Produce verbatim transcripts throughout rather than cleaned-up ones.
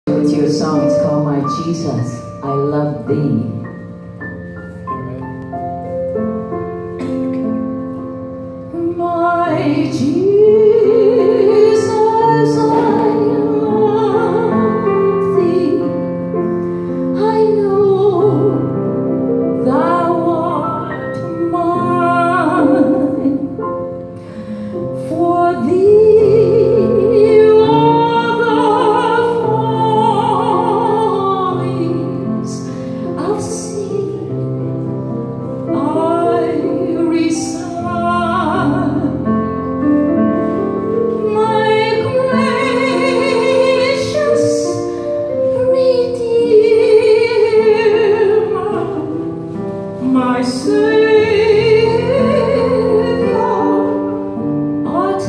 With your song, it's called My Jesus, I Love Thee. My Jesus, I love thee. I know thou art mine. For thee all the follies of sin I resign. My Savior art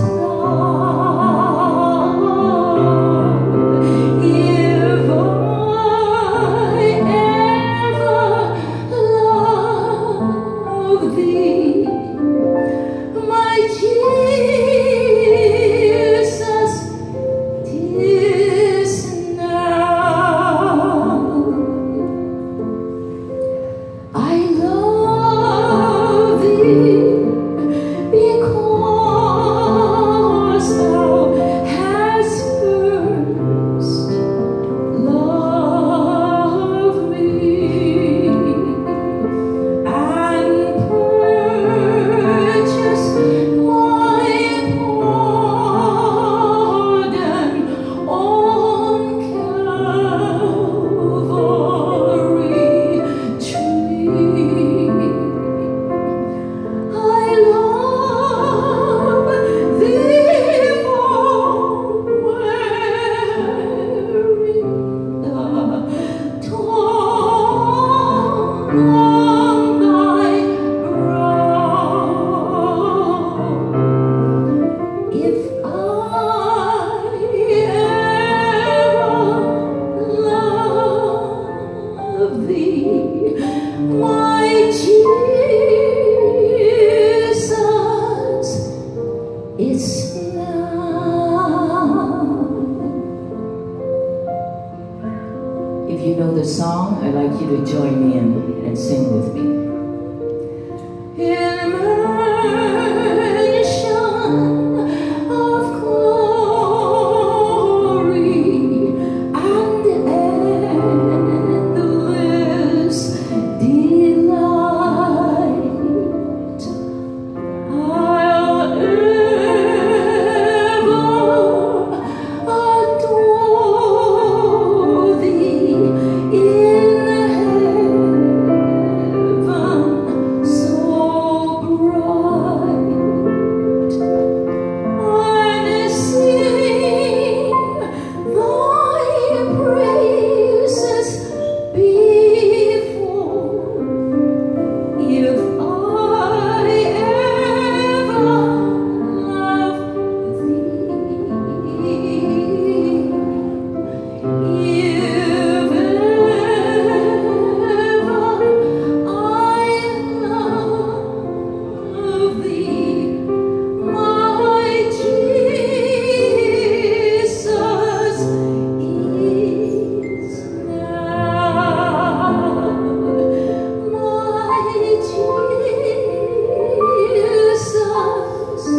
thou. If I ever love thee, my Jesus, 'tis now. I love thee because thou hast first loved me and purchased my pardon on Calvary tree. I love thee for wearing the thorn on thy brow. If I ever love thee, my Jesus, it's now. If you know the song, I'd like you to join me in and sing with me. In mansion of glory and endless delight, I'll ever adore thee in heaven so bright. I'll sing thy praises before, if I ever love thee. If ever I love thee, my Jesus is now. My Jesus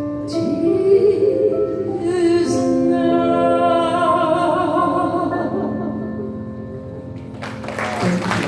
is now.